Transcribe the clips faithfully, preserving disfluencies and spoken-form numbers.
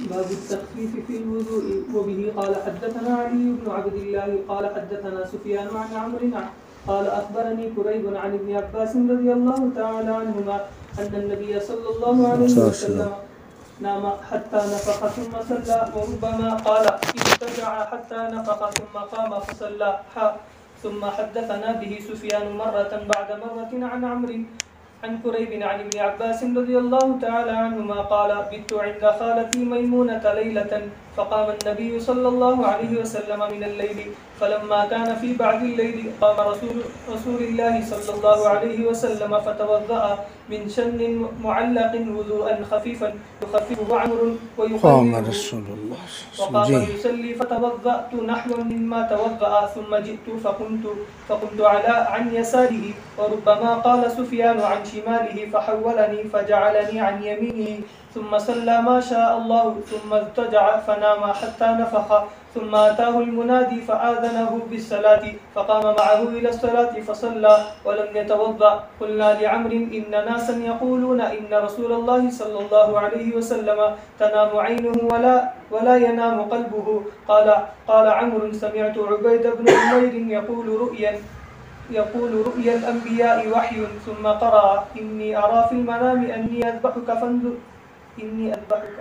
باب التخفيف في الوضوء وبه قال حدثنا علي بن عبد الله قال حدثنا سفيان عن عمرو قال أخبرني كريب عن ابن عباس رضي الله تعالى عنهما أن النبي صلى الله عليه وسلم نام حتى نفخ ثم صلى وربما قال ارتجع حتى نفخ ثم قام فصلى ثم حدثنا به سفيان مرة بعد مرة عن عمرو عن كريب عن ابن عباس رضي الله تعالى عنهما قال بت عند خالتي ميمونة ليلة فقام النبي صلى الله عليه وسلم من الليل فلما كان في بعد الليل قام رسول رسول الله صلى الله عليه وسلم فتوضأ من شن معلق وضوءا خفيفا يخففه عمرو ويقلله وقام يصلي فتوضأت نحو مما توضأ ثم جئت فقمت فقمت على عن يساره وربما قال سفيان عن شماله فحولني فجعلني عن يمينه ثم صلى ما شاء الله ثم ارتجع فنام حتى نفخ ثم أتاه المنادي فآذنه بالصلاة فقام معه إلى الصلاة فصلى ولم يتوضأ قلنا لعمرو إن ناسا يقولون إن رسول الله صلى الله عليه وسلم تنام عينه ولا ولا ينام قلبه قال قال عمرو سمعت عبيد بن عمير يقول رؤيا يقول رؤيا الأنبياء وحي ثم قرأ إني أرى في المنام أني أذبحك فانظر إني أذبحك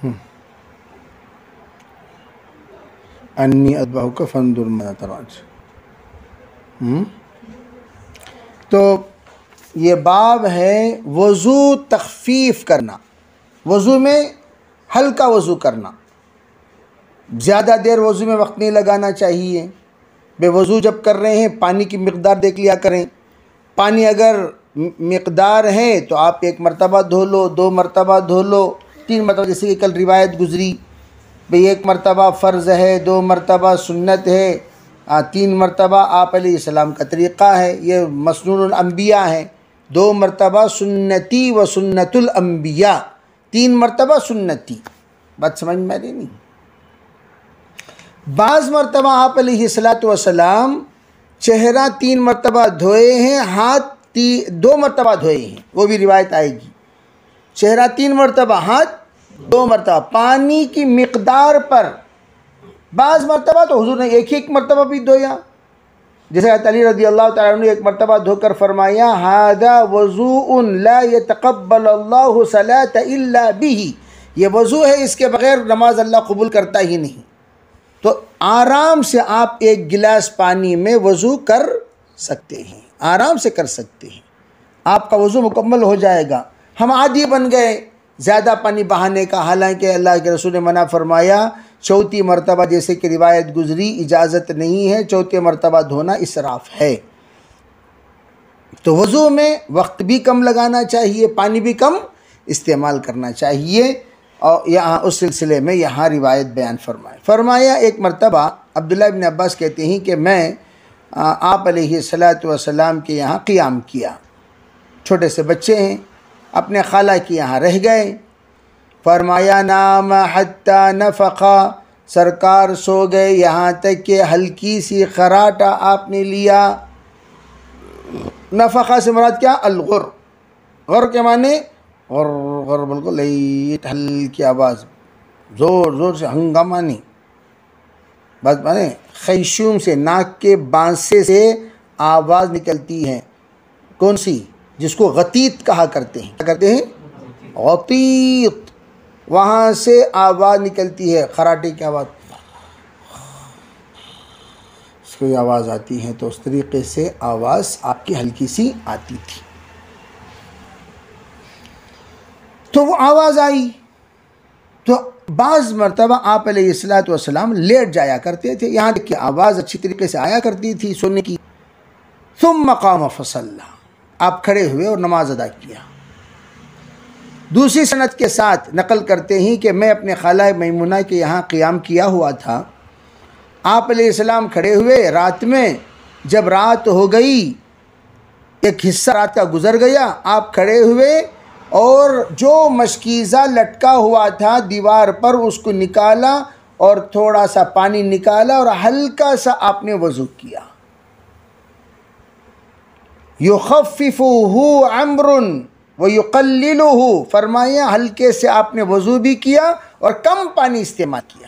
अन्नी अदबाहु का फंदुर मनातराज। तो ये बाब है वज़ू तख़फ़ीफ़ करना, वज़ू में हल्का वज़ू करना, ज़्यादा देर वज़ू में वक्त नहीं लगाना चाहिए। बेवज़ू जब कर रहे हैं पानी की मिक़दार देख लिया करें। पानी अगर मिक़दार है तो आप एक मरतबा धो लो, दो मरतबा धो लो, तीन मरतबा, जैसे कि कल रिवायत गुज़री भाई एक मरतबा फ़र्ज़ है, दो मरतबा सुन्नत है, आ, तीन मरतबा आप अलैहिस्सलाम का तरीक़ा है, ये मसनूनुल अंबिया है। दो मरतबा सुन्नती व सुन्नतुल अंबिया, तीन मरतबा सुन्नती। बात समझ में आ रही नहीं? बाज़ मरतबा आप अलैहिस्सलातु वस्सलाम चेहरा तीन मरतबा धोए हैं, हाथ ती दो मरतबा धोए हैं, वो भी रिवायत आएगी। चेहरा तीन मरतबा, हाथ दो मरतबा, पानी की मिक़दार पर। बाज़ मरतबा तो हुज़ूर ने एक ही एक मरतबा भी धोया, जैसे अली रज़ी अल्लाह तआला अन्हु ने एक मरतबा धोकर फरमाया हादा वज़ूउन ला यतक़ब्बल अल्लाहु सलात इल्ला बिही, ये वज़ू है इसके बग़ैर नमाज अल्लाह कबूल करता ही नहीं। तो आराम से आप एक गिलास पानी में वज़ू कर सकते हैं, आराम से कर सकते हैं, आपका वज़ू मुकम्मल हो जाएगा। हम आदी बन गए ज़्यादा पानी बहाने का, हालांकि अल्लाह के रसूल ने मना फरमाया चौथी मरतबा, जैसे कि रिवायत गुज़री, इजाज़त नहीं है, चौथे मरतबा धोना इसराफ़ है। तो वज़ू में वक्त भी कम लगाना चाहिए, पानी भी कम इस्तेमाल करना चाहिए। और यहाँ उस सिलसिले में यहाँ रिवायत बयान फरमाए फरमाया एक मरतबा अब्दुल्लाह इब्न अब्बास कहते हैं कि मैं आप अलैहिस्सलातु वस्सलाम के यहाँ क़ियाम किया, छोटे से बच्चे हैं, अपने खाला के यहाँ रह गए। फरमाया नाम हत्ता नफ़क़ा, सरकार सो गए यहाँ तक कि हल्की सी खराटा आपने लिया। नफ़क़ा से मुराद क्या? अलगुर, गुर के माने गुर गुर बिल्कुल लाइट हल्की आवाज़, ज़ोर ज़ोर से हंगामा नहीं, बस माने खैशूम से, नाक के बांसे से आवाज़ निकलती है। कौन सी? जिसको गतीत कहा करते हैं। क्या करते हैं? गतीत, वहाँ से आवाज़ निकलती है, खराटे की आवाज़, इसको आवाज़ आती है। तो उस तरीक़े से आवाज़ आपकी हल्की सी आती थी। तो वो आवाज़ आई तो बाज़ मरतबा आप अलैहिस्सलातु वस्सलाम लेट जाया करते थे, यहाँ तक कि आवाज़ अच्छी तरीके से आया करती थी सुनने की। सुम्मा क़ाम फ़सल्ला, आप खड़े हुए और नमाज अदा किया। दूसरी सनद के साथ नकल करते हैं कि मैं अपने खाला मैमुना के यहाँ क़ियाम किया हुआ था। आप अलैहिस्सलाम खड़े हुए रात में, जब रात हो गई, एक हिस्सा रात का गुज़र गया, आप खड़े हुए और जो मशकीज़ा लटका हुआ था दीवार पर उसको निकाला और थोड़ा सा पानी निकाला और हल्का सा आपने वज़ू किया। युख़फ़्फ़िफ़ुहु अम्रुन व युक़ल्लिलुहु, फरमाया हल्के से आपने वज़ू भी किया और कम पानी इस्तेमाल किया।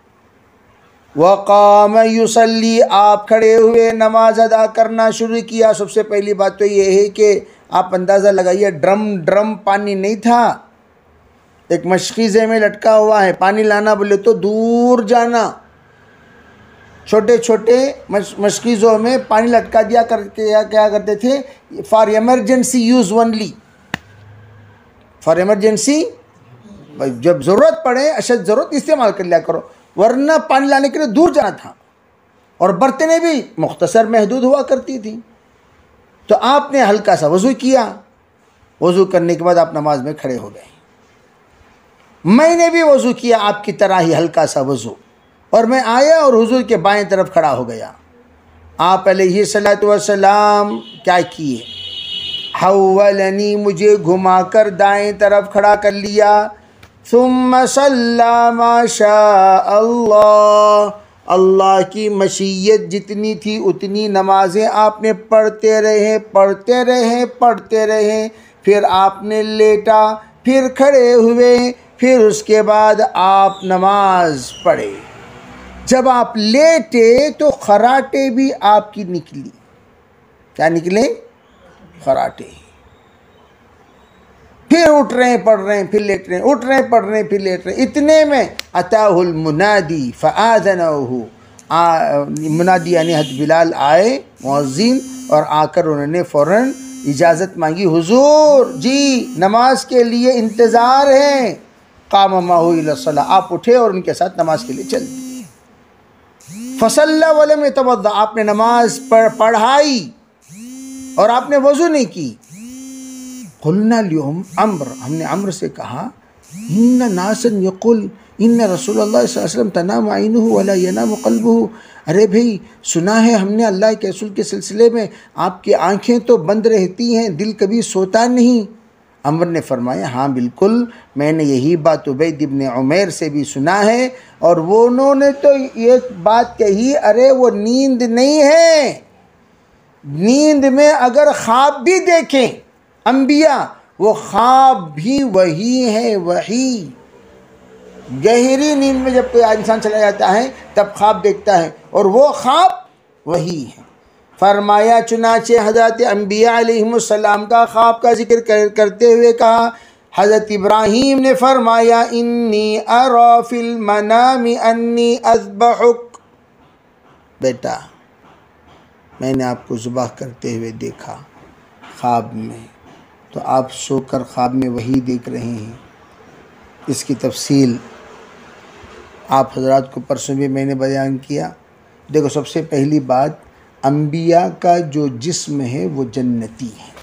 वक़ाम युसल्ली, आप खड़े हुए नमाज अदा करना शुरू किया। सबसे पहली बात तो ये है कि आप अंदाज़ा लगाइए, ड्रम ड्रम पानी नहीं था, एक मशकीज़े में लटका हुआ है। पानी लाना बोले तो दूर जाना, छोटे छोटे मश मशकीज़ों में पानी लटका दिया करके या क्या करते थे, for emergency use only, for emergency, जब ज़रूरत पड़े, अशद ज़रूरत इस्तेमाल कर लिया करो, वरना पानी लाने के लिए दूर जाना था। और बर्तनें भी मुख्तसर महदूद हुआ करती थी। तो आपने हल्का सा वज़ू किया, वज़ू करने के बाद आप नमाज में खड़े हो गए। मैंने भी वज़ू किया आपकी तरह ही, हल्का सा वज़ू, और मैं आया और हुजूर के बाएं तरफ खड़ा हो गया। आप अलैहिस्सलातु वस्सलाम क्या किए, हव्वलनी, मुझे घुमाकर दाएं तरफ खड़ा कर लिया। सुम्मा सल्ला मा शा अल्लाह, अल्लाह की मशीयत जितनी थी उतनी नमाजें आपने पढ़ते रहे पढ़ते रहे पढ़ते रहे। फिर आपने लेटा, फिर खड़े हुए, फिर उसके बाद आप नमाज पढ़े। जब आप लेटे तो खराटे भी आपकी निकली। क्या निकले? खराटे। फिर उठ रहे हैं, पढ़ रहे हैं, फिर लेट रहे हैं, उठ रहे हैं, पढ़ रहे हैं, फिर लेट रहे हैं। इतने में अताहुल मुनादी फ़आज़नहु, मुनादी यानी हज़रत बिलाल आए, मुअज़्ज़िन, और आकर उन्होंने फ़ौरन इजाज़त मांगी, हुजूर जी नमाज के लिए इंतज़ार है। क़ाम माहु इला सलाह, आप उठे और उनके साथ नमाज के लिए चल दिए। फ़सल्ला वलम यतवद्दा, आपने नमाज पढ़ पढ़ाई और आपने वज़ू नहीं की। क़ुलना लिहुम अम्र, हमने अम्र से कहा, इन्ना नासन यक़ुल इन्ना रसूलुल्लाह सल्लल्लाहु अलैहि वसल्लम तनाम ऐनुहु वला यनामु क़ल्बुहु। अरे भाई, सुना है हमने अल्लाह के रसूल के सिलसिले में, आपकी आँखें तो बंद रहती हैं, दिल कभी सोता नहीं। अमर ने फरमाया, हाँ बिल्कुल, मैंने यही बात उबैद इब्न उमैर से भी सुना है, और वो उन्होंने तो एक बात कही, अरे वो नींद नहीं है, नींद में अगर ख्वाब भी देखें अंबिया, वो ख्वाब भी वही है, वही। गहरी नींद में जब कोई इंसान चला जाता है तब ख्वाब देखता है, और वो ख्वाब वही है। फरमाया, चुनाचे हज़रत अंबिया अलैहिमुस्सलाम का ख्वाब का जिक्र कर, करते हुए कहा, हज़रत इब्राहीम ने फरमाया, इन्नी अरा फिल मनामी अन्नी अज़बहुक, बेटा मैंने आपको ज़ुबाह करते हुए देखा ख्वाब में। तो आप सोकर ख्वाब में वही देख रहे हैं। इसकी तफसील आप हज़रात को परसों भी मैंने बयान किया। देखो, सबसे पहली बात, अंबिया का जो जिस्म है वो जन्नती है।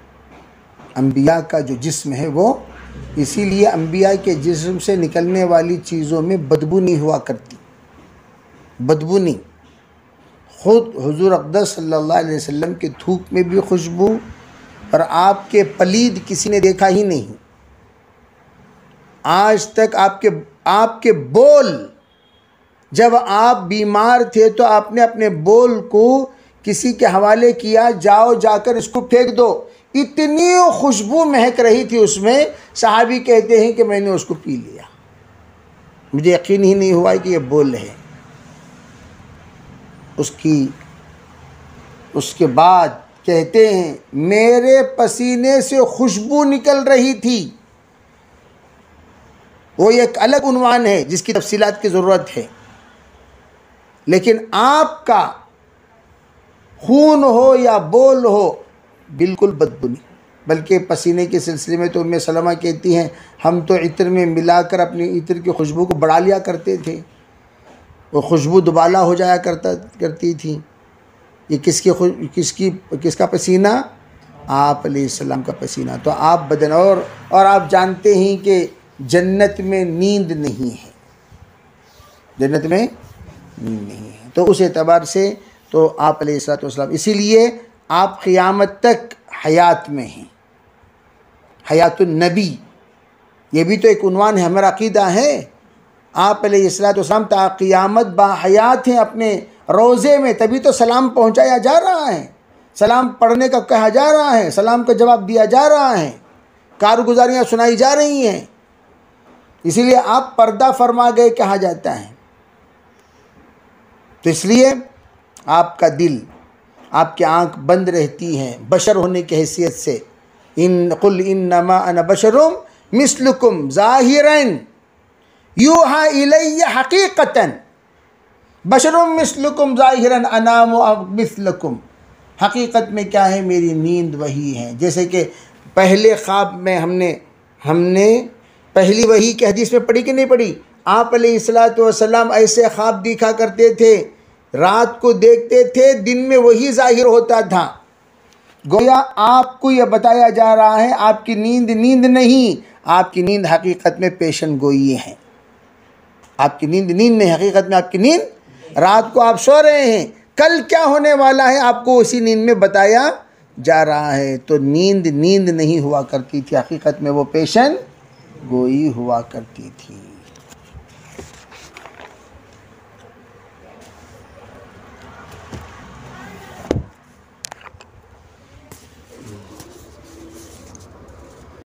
अंबिया का जो जिस्म है वो, इसीलिए अंबिया के जिस्म से निकलने वाली चीज़ों में बदबू नहीं हुआ करती, बदबू नहीं। ख़ुद हुज़ूर अक़दस सल्लल्लाहु अलैहि वसल्लम के थूक में भी खुशबू, और आपके पलीद किसी ने देखा ही नहीं। आज तक आपके आपके बोल, जब आप बीमार थे तो आपने अपने बोल को किसी के हवाले किया, जाओ जाकर इसको फेंक दो, इतनी खुशबू महक रही थी उसमें। सहाबी कहते हैं कि मैंने उसको पी लिया, मुझे यकीन ही नहीं हुआ कि ये बोल है उसकी। उसके बाद कहते हैं, मेरे पसीने से खुशबू निकल रही थी। वो एक अलग उन्वान है जिसकी तफसीलात की ज़रूरत है, लेकिन आपका खून हो या बोल हो, बिल्कुल बदबू नहीं। बल्कि पसीने के सिलसिले में तो उम्मे सलमा कहती हैं, हम तो इत्र में मिलाकर अपनी इत्र की खुशबू को बढ़ा लिया करते थे, वो खुशबू दुबाला हो जाया करता करती थी। ये किसकी किसकी किसका पसीना? आप अलैहिस्सलाम का पसीना। तो आप बदन, और और आप जानते हैं कि जन्नत में नींद नहीं है, जन्नत में नींद नहीं है। तो उस एतबार से तो आप अलैहिस्सलाम, इसीलिए आप क़ियामत तक हयात में हैं, हयातुन नबी, ये भी तो एक उन्वान है, हमारा अक़ीदा है। आप अलैहिस्सलाम ता क़ियामत बाहयात हैं अपने रोज़े में, तभी तो सलाम पहुँचाया जा रहा है, सलाम पढ़ने का कहा जा रहा है, सलाम का जवाब दिया जा रहा है, कारगुजारियाँ सुनाई जा रही हैं। इसीलिए आप पर्दा फरमा गए कहा जाता है। तो इसलिए आपका दिल, आपकी आंख बंद रहती हैं बशर होने की हैसियत से। इन कुल इन्नमा अना बशरुम मिस्लुकुम ज़ाहिरन यूहा इलैया हकीकतन। बशरुम मिस्लुकुम ज़ाहिरन अनाम मिस्लकुम। हकीकत में क्या है, मेरी नींद वही है। जैसे कि पहले ख्वाब में हमने हमने पहली वही की हदीस में पढ़ी कि नहीं पढ़ी, आप अलैहिस्सलातु वस्सलाम ऐसे ख्वाब दिखा करते थे, रात को देखते थे, दिन में वही ज़ाहिर होता था। गोया आपको यह बताया जा रहा है आपकी नींद नींद नहीं, आपकी नींद हकीकत में पेशन गोई है। आपकी नींद नींद नहीं, हकीकत में आपकी नींद, रात को आप सो रहे हैं, कल क्या होने वाला है आपको उसी नींद में बताया जा रहा है। तो नींद नींद नहीं हुआ करती थी, हकीकत में वो पेशन गोई हुआ करती थी।